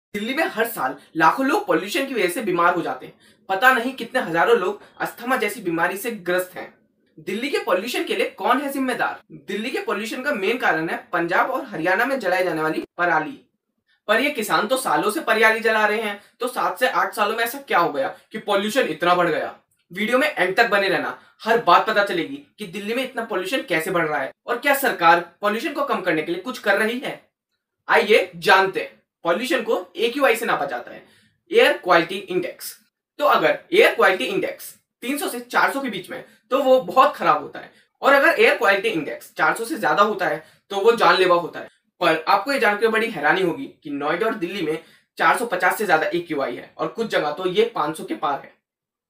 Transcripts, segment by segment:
दिल्ली में हर साल लाखों लोग पॉल्यूशन की वजह से बीमार हो जाते हैं। पता नहीं कितने हजारों लोग अस्थमा जैसी बीमारी से ग्रस्त हैं। दिल्ली के पॉल्यूशन के लिए कौन है जिम्मेदार? दिल्ली के पॉल्यूशन का मेन कारण है पंजाब और हरियाणा में जलाई जाने वाली पराली। पर ये किसान तो सालों से पराली जला रहे हैं, तो 7 से 8 सालों में ऐसा क्या हो गया कि पॉल्यूशन इतना बढ़ गया? वीडियो में एंड तक बने रहना, हर बात पता चलेगी कि दिल्ली में इतना पॉल्यूशन कैसे बढ़ रहा है और क्या सरकार पॉल्यूशन को कम करने के लिए कुछ कर रही है। आइए जानते हैं। पॉल्यूशन को AQI से नापा जाता है, एयर क्वालिटी इंडेक्स। तो अगर एयर क्वालिटी इंडेक्स 300 से 400 के बीच में तो वो बहुत खराब होता है, और अगर एयर क्वालिटी इंडेक्स 400 से ज्यादा होता है तो वो जानलेवा होता है। पर आपको ये जानकर बड़ी हैरानी होगी कि नोएडा और दिल्ली में 450 से ज्यादा AQI है, और कुछ जगह तो ये 500 के पार है।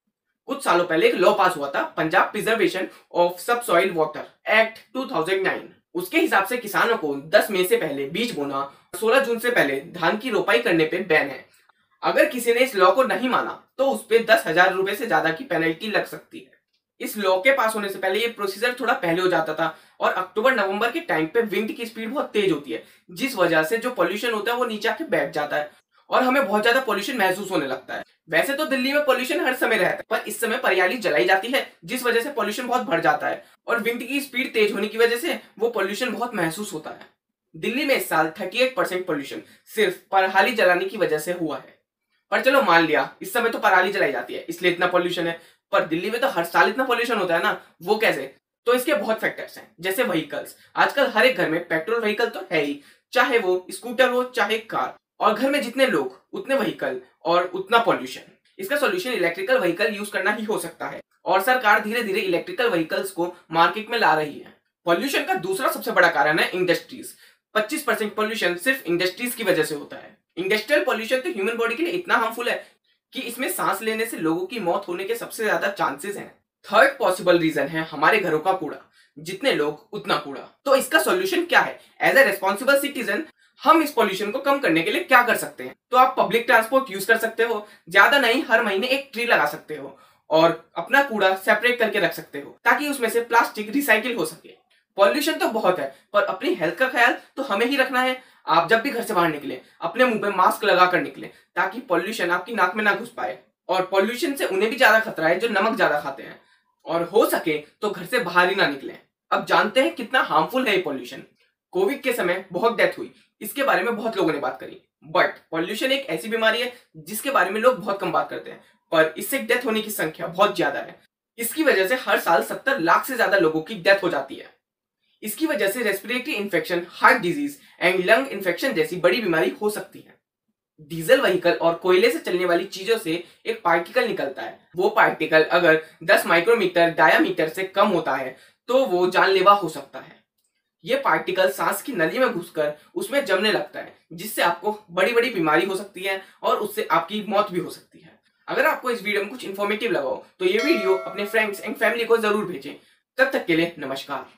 कुछ सालों पहले एक लॉ पास हुआ था, Punjab preservation of subsoil water act 2009। उसके हिसाब से किसानों को 10 मई से पहले बीज बोना, 16 जून से पहले धान की रोपाई करने पे बैन है। अगर किसी ने इस लॉ को नहीं माना तो उस पे 10,000 रुपए से ज्यादा की पेनल्टी लग सकती है। इस लॉ के पास होने से पहले ये प्रोसीजर थोड़ा पहले हो जाता था, और अक्टूबर नवंबर के टाइम पे विंड की स्पीड बहुत तेज होती है, जिस वजह से जो पॉल्यूशन होता है वो नीचे आके बैठ जाता है और हमें बहुत ज्यादा पॉल्यूशन महसूस होने लगता है। वैसे तो दिल्ली में पॉल्यूशन हर समय रहता है, पर इस समय पराली जलाई जाती है, जिस वजह से पॉल्यूशन बहुत बढ़ जाता है, और विंड की स्पीड तेज होने की वजह से वो पॉल्यूशन बहुत महसूस होता है। दिल्ली में इस साल 38% पॉल्यूशन सिर्फ पराली जलाने की वजह से हुआ है। पर चलो मान लिया इस समय तो पराली जलाई जाती है इसलिए इतना पॉल्यूशन है, पर दिल्ली में तो हर साल इतना पॉल्यूशन होता है ना, वो कैसे? तो इसके बहुत फैक्टर्स हैं, जैसे व्हीकल्स। आजकल हर एक घर में पेट्रोल व्हीकल तो है ही, चाहे वो स्कूटर हो चाहे कार, और घर में जितने लोग उतने व्हीकल और उतना पॉल्यूशन। इसका सॉल्यूशन इलेक्ट्रिकल व्हीकल यूज करना ही हो सकता है, और सरकार धीरे धीरे इलेक्ट्रिकल व्हीकल्स को मार्केट में ला रही है। पॉल्यूशन का दूसरा सबसे बड़ा कारण है इंडस्ट्रीज। 25% पॉल्यूशन सिर्फ इंडस्ट्रीज की वजह से होता है। इंडस्ट्रियल पॉल्यूशन तो ह्यूमन बॉडी के लिए इतना हार्मफुल है कि इसमें सांस लेने से लोगों की मौत होने के सबसे ज्यादा चांसेस हैं। थर्ड पॉसिबल रीजन है हमारे घरों का कूड़ा। जितने लोग उतना कूड़ा। तो इसका सॉल्यूशन क्या है? एज ए रेस्पॉन्सिबल सिटीजन हम इस पॉल्यूशन को कम करने के लिए क्या कर सकते हैं? तो आप पब्लिक ट्रांसपोर्ट यूज कर सकते हो, ज्यादा नहीं हर महीने एक ट्री लगा सकते हो, और अपना कूड़ा सेपरेट करके रख सकते हो ताकि उसमें से प्लास्टिक रिसाइकिल हो सके। पॉल्यूशन तो बहुत है, पर अपनी हेल्थ का ख्याल तो हमें ही रखना है। आप जब भी घर से बाहर निकले अपने मुंह पे मास्क लगा कर निकले, ताकि पॉल्यूशन आपकी नाक में ना घुस पाए। और पॉल्यूशन से उन्हें भी ज्यादा खतरा है जो नमक ज्यादा खाते हैं, और हो सके तो घर से बाहर ही ना निकले। अब जानते हैं कितना हार्मफुल है ये पॉल्यूशन। कोविड के समय बहुत डेथ हुई, इसके बारे में बहुत लोगों ने बात करी, बट पॉल्यूशन एक ऐसी बीमारी है जिसके बारे में लोग बहुत कम बात करते हैं, पर इससे डेथ होने की संख्या बहुत ज्यादा है। इसकी वजह से हर साल 70 लाख से ज्यादा लोगों की डेथ हो जाती है। इसकी वजह से respiratory infection, heart disease and lung infection जैसी बड़ी बीमारी हो सकती है। डीजल व्हीकल और कोयले से चलने वाली चीजों से एक पार्टिकल निकलता है। वो पार्टिकल अगर 10 माइक्रोमीटर डायामीटर से कम होता है तो वो जानलेवा हो सकता है। ये पार्टिकल सांस की नली में घुसकर उसमें जमने लगता है, जिससे आपको बड़ी बड़ी बीमारी हो सकती है और उससे आपकी मौत भी हो सकती है। अगर आपको इस वीडियो में कुछ इन्फॉर्मेटिव लगा हो तो ये वीडियो अपने फ्रेंड्स एंड फैमिली को जरूर भेजें। तब तक के लिए नमस्कार।